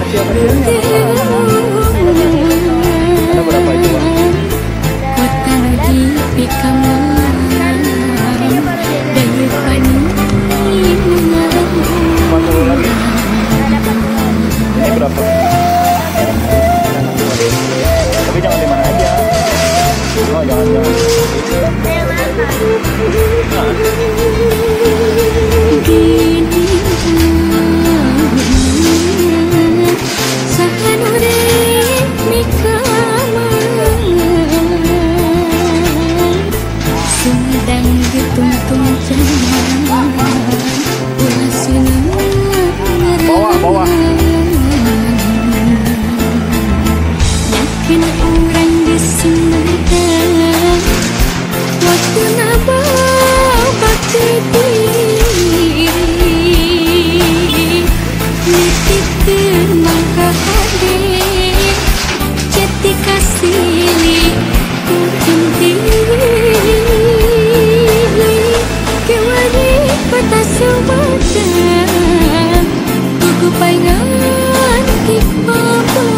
siapa sih? Ada berapa itu, Bang? Kota lagi pikaman dari pani lagi. Ini berapa? Tapi jangan di mana aja. Oh, jangan. Bawah. Yakin orang di sini waktu naba bakti diri nitipkan mangka hadir jati kasih mungkin diri kewari kota semata kuku pengen kipapa